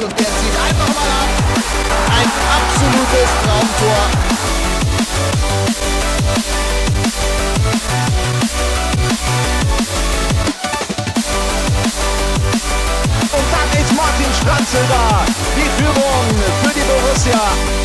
und der zieht einfach mal ab. Ein absolutes Traumtor. Und dann ist Martin Stranzel da. Die Führung für die Borussia.